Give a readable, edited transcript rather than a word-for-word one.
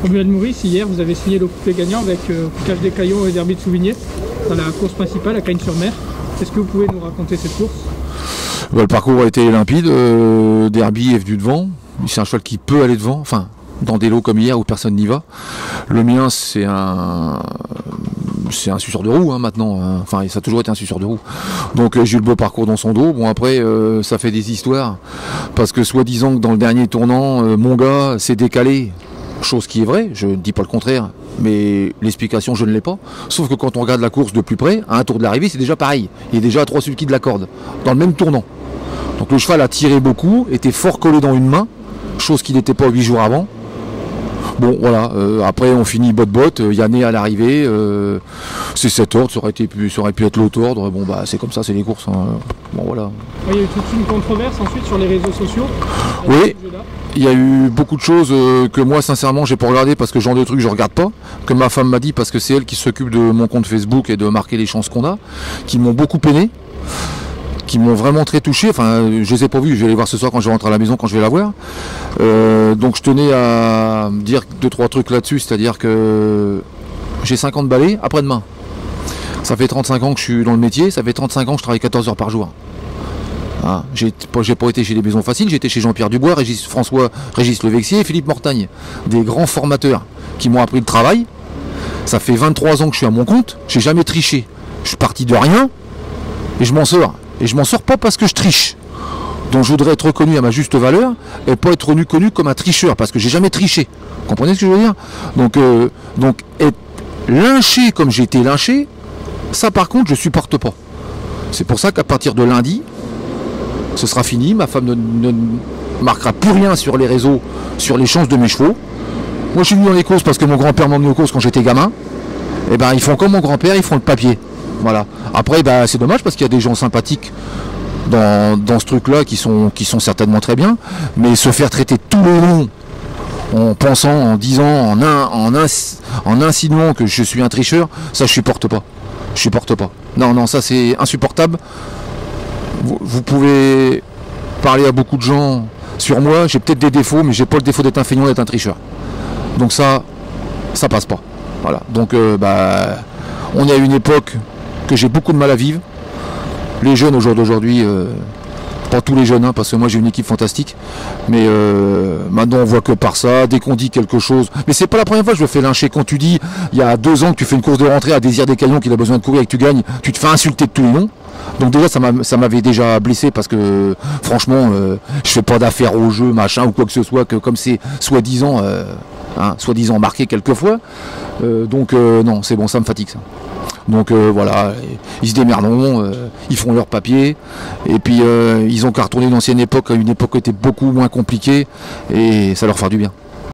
Romuald Maurice, hier vous avez signé le couplet gagnant avec Cache des Caillons et Derby de Souvigné dans la course principale à Cagnes-sur-Mer. Est-ce que vous pouvez nous raconter cette course? Le parcours a été limpide, Derby est venu devant, c'est un cheval qui peut aller devant, enfin dans des lots comme hier où personne n'y va. Le mien c'est un suceur de roue maintenant, enfin ça a toujours été un suceur de roue. Donc j'ai eu le beau parcours dans son dos. Bon après ça fait des histoires, parce que soi-disant que dans le dernier tournant, mon gars s'est décalé, chose qui est vraie, je ne dis pas le contraire, mais l'explication je ne l'ai pas. Sauf que quand on regarde la course de plus près, à un tour de l'arrivée c'est déjà pareil, il est déjà à 3 sulky de la corde, dans le même tournant. Donc le cheval a tiré beaucoup, était fort collé dans une main, chose qui n'était pas 8 jours avant. Bon voilà, après on finit botte-botte, Yanné à l'arrivée, c'est 7 ordres, ça aurait pu être l'autre ordre, bon bah c'est comme ça, c'est les courses, hein. Bon voilà. Il y a eu toute une controverse ensuite sur les réseaux sociaux. Oui, il y a eu beaucoup de choses que moi sincèrement j'ai pas regardé, parce que ce genre de trucs je regarde pas, que ma femme m'a dit parce que c'est elle qui s'occupe de mon compte Facebook et de marquer les chances qu'on a, qui m'ont beaucoup peiné, qui m'ont vraiment très touché. Enfin je les ai pas vus, je vais les voir ce soir quand je rentre à la maison, quand je vais la voir. Donc je tenais à dire 2-3 trucs là-dessus, c'est-à-dire que j'ai 50 balais après-demain. Ça fait 35 ans que je suis dans le métier, ça fait 35 ans que je travaille 14 heures par jour. Hein, j'ai pas été chez des maisons faciles, j'ai été chez Jean-Pierre Dubois, Régis Levexier et Philippe Mortagne, des grands formateurs qui m'ont appris le travail. Ça fait 23 ans que je suis à mon compte, j'ai jamais triché. Je suis parti de rien et je m'en sors. Et je m'en sors pas parce que je triche. Donc je voudrais être reconnu à ma juste valeur et pas être reconnu comme un tricheur, parce que j'ai jamais triché. Vous comprenez ce que je veux dire? Donc être lynché comme j'ai été lynché, ça par contre je supporte pas. C'est pour ça qu'à partir de lundi, ce sera fini, ma femme ne marquera plus rien sur les réseaux, sur les chances de mes chevaux. Moi je suis venu dans les courses parce que mon grand-père m'a emmené aux courses quand j'étais gamin. Et ben ils font comme mon grand-père, ils font le papier. Voilà. Après c'est dommage parce qu'il y a des gens sympathiques dans ce truc là qui sont certainement très bien, mais se faire traiter tout le long en pensant, en disant, en insinuant que je suis un tricheur, ça je supporte pas. Je supporte pas. Non, ça c'est insupportable. Vous pouvez parler à beaucoup de gens sur moi, j'ai peut-être des défauts, mais j'ai pas le défaut d'être un feignant, d'être un tricheur. Donc ça passe pas. Voilà. Donc on est à une époque que j'ai beaucoup de mal à vivre. Les jeunes au jour d'aujourd'hui, pas tous les jeunes, parce que moi j'ai une équipe fantastique, mais maintenant on voit que par ça, dès qu'on dit quelque chose, mais c'est pas la première fois que je me fais lyncher. Quand tu dis, il y a 2 ans que tu fais une course de rentrée à Désir des Caillons, qu'il a besoin de courir et que tu gagnes, tu te fais insulter de tous les noms. Donc déjà ça m'avait déjà blessé, parce que franchement je fais pas d'affaires au jeu machin ou quoi que ce soit, que comme c'est soi-disant marqué quelquefois, non c'est bon, ça me fatigue ça. Donc voilà, ils se démerderont, ils font leur papier, et puis ils ont qu'à retourner une ancienne époque, à une époque qui était beaucoup moins compliquée, et ça leur fera du bien.